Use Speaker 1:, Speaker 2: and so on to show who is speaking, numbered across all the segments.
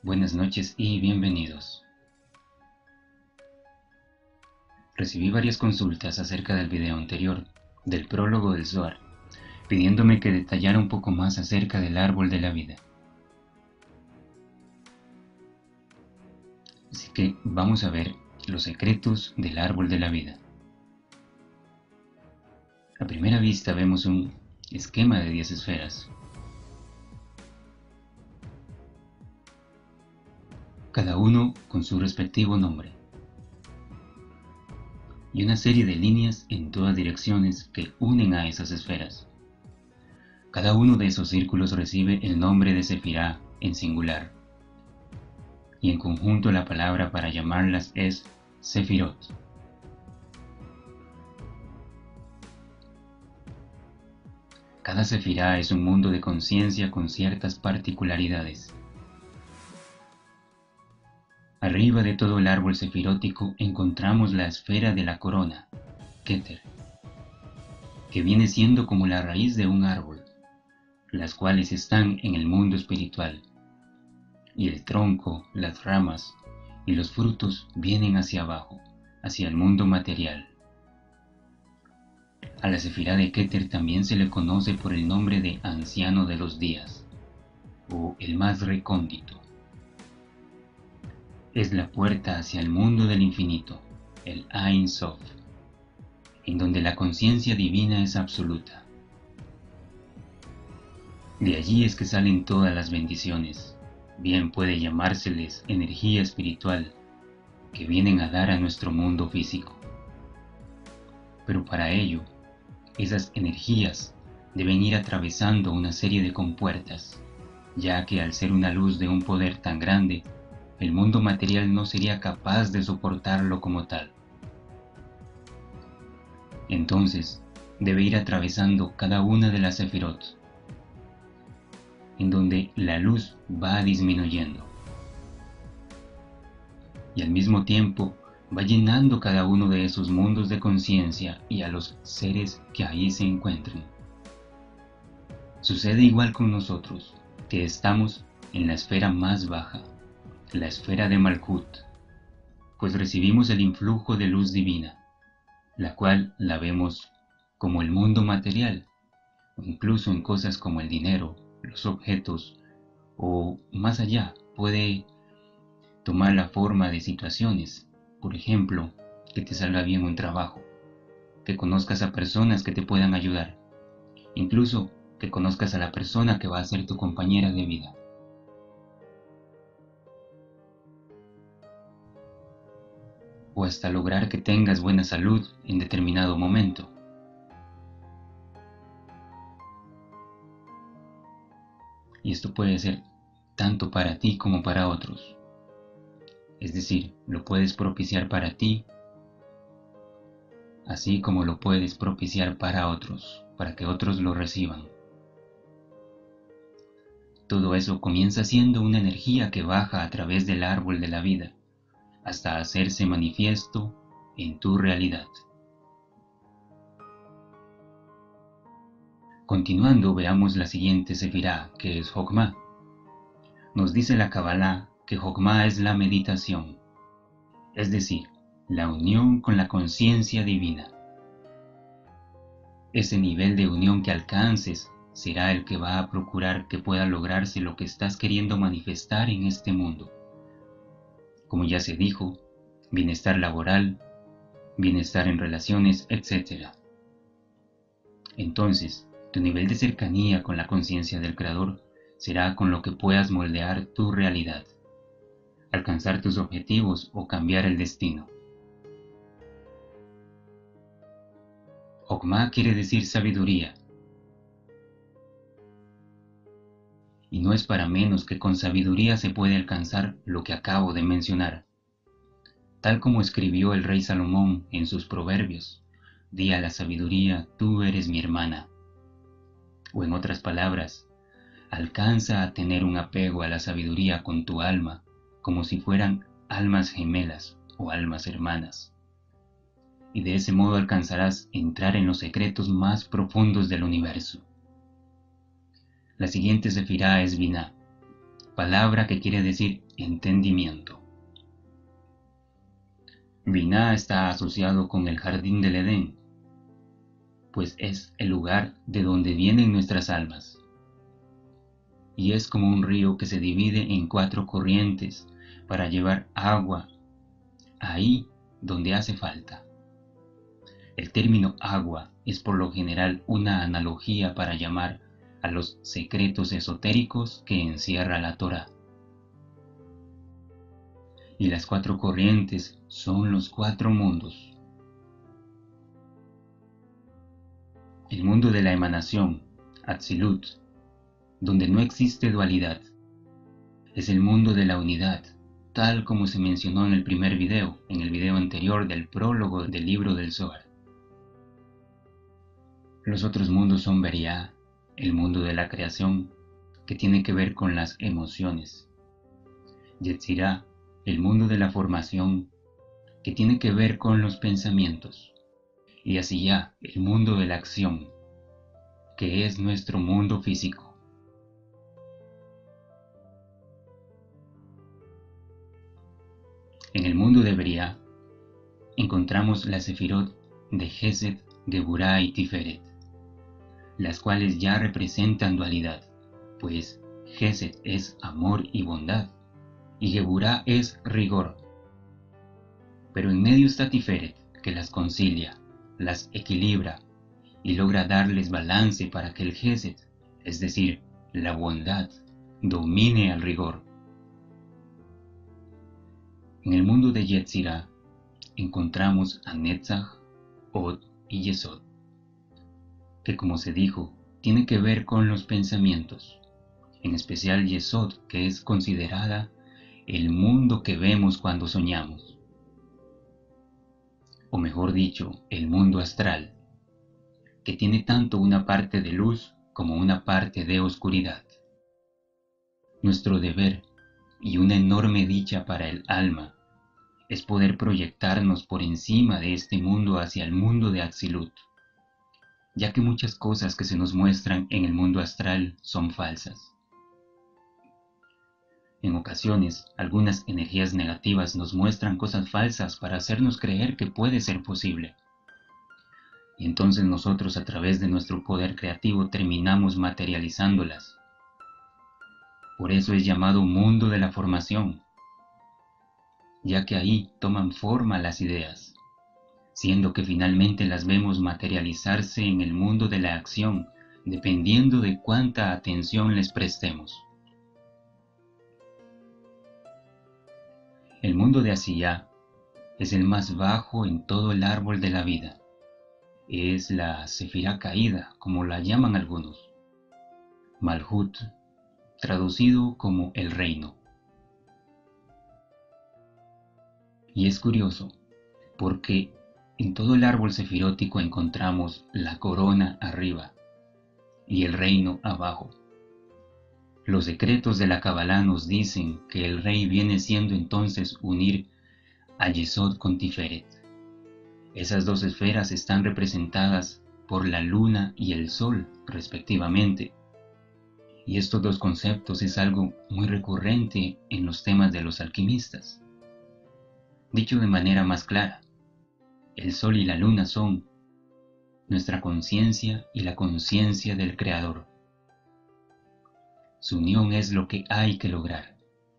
Speaker 1: Buenas noches y bienvenidos. Recibí varias consultas acerca del video anterior, del prólogo del Zohar, pidiéndome que detallara un poco más acerca del árbol de la vida. Así que vamos a ver los secretos del árbol de la vida. A primera vista vemos un esquema de 10 esferas. Cada uno con su respectivo nombre. Y una serie de líneas en todas direcciones que unen a esas esferas. Cada uno de esos círculos recibe el nombre de Sefirá en singular. Y en conjunto la palabra para llamarlas es Sefirot. Cada Sefirá es un mundo de conciencia con ciertas particularidades. Arriba de todo el árbol sefirótico encontramos la esfera de la corona, Keter, que viene siendo como la raíz de un árbol, las cuales están en el mundo espiritual, y el tronco, las ramas y los frutos vienen hacia abajo, hacia el mundo material. A la Sefirá de Keter también se le conoce por el nombre de Anciano de los Días, o el más recóndito. Es la puerta hacia el mundo del infinito, el Ein Sof, en donde la conciencia divina es absoluta. De allí es que salen todas las bendiciones, bien puede llamárseles energía espiritual, que vienen a dar a nuestro mundo físico. Pero para ello, esas energías deben ir atravesando una serie de compuertas, ya que al ser una luz de un poder tan grande, el mundo material no sería capaz de soportarlo como tal. Entonces, debe ir atravesando cada una de las sefirot, en donde la luz va disminuyendo. Y al mismo tiempo, va llenando cada uno de esos mundos de conciencia y a los seres que ahí se encuentren. Sucede igual con nosotros, que estamos en la esfera más baja, la esfera de Malkut, pues recibimos el influjo de luz divina, la cual la vemos como el mundo material, o incluso en cosas como el dinero, los objetos, o más allá, puede tomar la forma de situaciones, por ejemplo, que te salga bien un trabajo, que conozcas a personas que te puedan ayudar, incluso que conozcas a la persona que va a ser tu compañera de vida. O hasta lograr que tengas buena salud en determinado momento. Y esto puede ser tanto para ti como para otros. Es decir, lo puedes propiciar para ti, así como lo puedes propiciar para otros, para que otros lo reciban. Todo eso comienza siendo una energía que baja a través del árbol de la vida, hasta hacerse manifiesto en tu realidad. Continuando, veamos la siguiente sefirá, que es Jokmá. Nos dice la Kabbalah que Jokmá es la meditación, es decir, la unión con la conciencia divina. Ese nivel de unión que alcances será el que va a procurar que pueda lograrse lo que estás queriendo manifestar en este mundo. Como ya se dijo, bienestar laboral, bienestar en relaciones, etc. Entonces, tu nivel de cercanía con la conciencia del Creador será con lo que puedas moldear tu realidad, alcanzar tus objetivos o cambiar el destino. Jokmá quiere decir sabiduría, y no es para menos que con sabiduría se puede alcanzar lo que acabo de mencionar. Tal como escribió el rey Salomón en sus proverbios, di a la sabiduría, tú eres mi hermana. O en otras palabras, alcanza a tener un apego a la sabiduría con tu alma, como si fueran almas gemelas o almas hermanas. Y de ese modo alcanzarás entrar en los secretos más profundos del universo. La siguiente sefirá es Biná, palabra que quiere decir entendimiento. Binah está asociado con el jardín del Edén, pues es el lugar de donde vienen nuestras almas. Y es como un río que se divide en 4 corrientes para llevar agua ahí donde hace falta. El término agua es por lo general una analogía para llamar a los secretos esotéricos que encierra la Torá. Y las 4 corrientes son los 4 mundos. El mundo de la emanación, Atzilut, donde no existe dualidad. Es el mundo de la unidad, tal como se mencionó en el primer video, en el video anterior del prólogo del libro del Zohar. Los otros mundos son Beriah, el mundo de la creación, que tiene que ver con las emociones. Yetzirah, el mundo de la formación, que tiene que ver con los pensamientos. Y Asiyah, el mundo de la acción, que es nuestro mundo físico. En el mundo de Beriah encontramos la Sefirot de Gesed, Geburah y Tiferet, las cuales ya representan dualidad, pues Gesed es amor y bondad, y Geburah es rigor. Pero en medio está Tiferet, que las concilia, las equilibra y logra darles balance para que el Gesed, es decir, la bondad, domine al rigor. En el mundo de Yetzirah encontramos a Netzach, Od y Yesod, que como se dijo, tiene que ver con los pensamientos, en especial Yesod, que es considerada el mundo que vemos cuando soñamos, o mejor dicho, el mundo astral, que tiene tanto una parte de luz como una parte de oscuridad. Nuestro deber y una enorme dicha para el alma es poder proyectarnos por encima de este mundo hacia el mundo de Atzilut, ya que muchas cosas que se nos muestran en el mundo astral son falsas. En ocasiones, algunas energías negativas nos muestran cosas falsas para hacernos creer que puede ser posible. Y entonces nosotros a través de nuestro poder creativo terminamos materializándolas. Por eso es llamado mundo de la formación, ya que ahí toman forma las ideas, siendo que finalmente las vemos materializarse en el mundo de la acción, dependiendo de cuánta atención les prestemos. El mundo de Asiyah es el más bajo en todo el árbol de la vida. Es la Sefirá caída, como la llaman algunos. Malhut, traducido como el reino. Y es curioso, porque en todo el árbol sefirótico encontramos la corona arriba y el reino abajo. Los secretos de la Kabbalah nos dicen que el rey viene siendo entonces unir a Yesod con Tiferet. Esas 2 esferas están representadas por la luna y el sol, respectivamente. Y estos 2 conceptos es algo muy recurrente en los temas de los alquimistas. Dicho de manera más clara, el sol y la luna son nuestra conciencia y la conciencia del Creador. Su unión es lo que hay que lograr.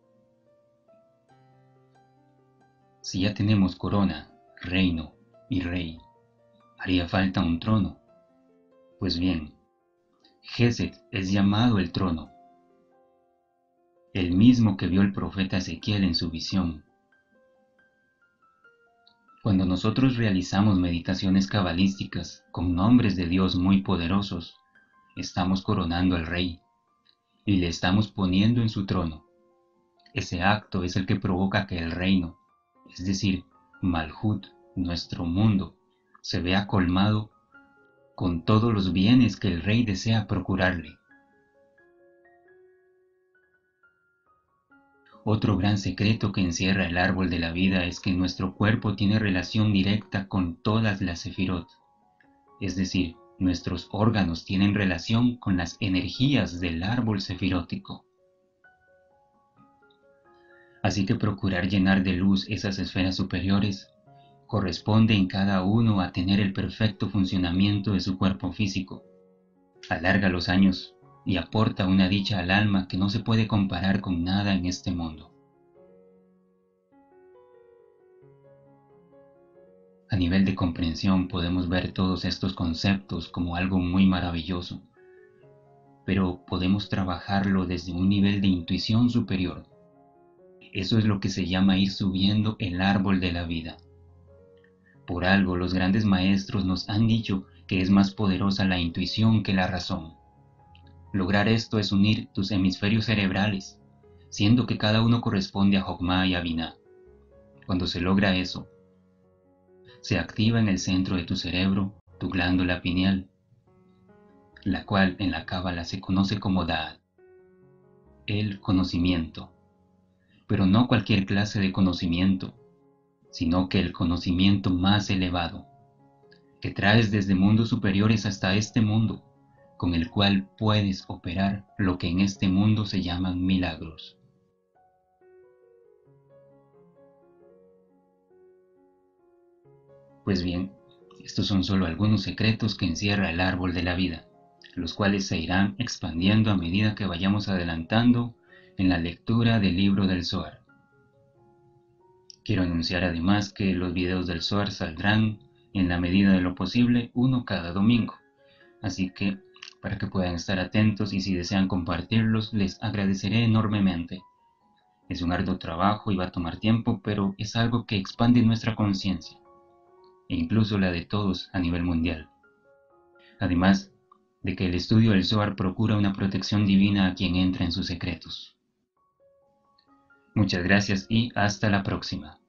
Speaker 1: Si ya tenemos corona, reino y rey, haría falta un trono. Pues bien, Gesed es llamado el trono, el mismo que vio el profeta Ezequiel en su visión. Cuando nosotros realizamos meditaciones cabalísticas con nombres de Dios muy poderosos, estamos coronando al rey y le estamos poniendo en su trono. Ese acto es el que provoca que el reino, es decir, Malhut, nuestro mundo, se vea colmado con todos los bienes que el rey desea procurarle. Otro gran secreto que encierra el árbol de la vida es que nuestro cuerpo tiene relación directa con todas las sefirot, es decir, nuestros órganos tienen relación con las energías del árbol sefirótico. Así que procurar llenar de luz esas esferas superiores corresponde en cada uno a tener el perfecto funcionamiento de su cuerpo físico. Alarga los años y aporta una dicha al alma que no se puede comparar con nada en este mundo. A nivel de comprensión podemos ver todos estos conceptos como algo muy maravilloso, pero podemos trabajarlo desde un nivel de intuición superior. Eso es lo que se llama ir subiendo el árbol de la vida. Por algo los grandes maestros nos han dicho que es más poderosa la intuición que la razón. Lograr esto es unir tus hemisferios cerebrales, siendo que cada uno corresponde a Jokmah y a Binah. Cuando se logra eso, se activa en el centro de tu cerebro tu glándula pineal, la cual en la cábala se conoce como Da'at, el conocimiento, pero no cualquier clase de conocimiento, sino que el conocimiento más elevado, que traes desde mundos superiores hasta este mundo, con el cual puedes operar lo que en este mundo se llaman milagros. Pues bien, estos son solo algunos secretos que encierra el árbol de la vida, los cuales se irán expandiendo a medida que vayamos adelantando en la lectura del libro del Zohar. Quiero anunciar además que los videos del Zohar saldrán en la medida de lo posible uno cada domingo, así que para que puedan estar atentos y si desean compartirlos les agradeceré enormemente. Es un arduo trabajo y va a tomar tiempo, pero es algo que expande nuestra conciencia e incluso la de todos a nivel mundial. Además de que el estudio del Zohar procura una protección divina a quien entra en sus secretos. Muchas gracias y hasta la próxima.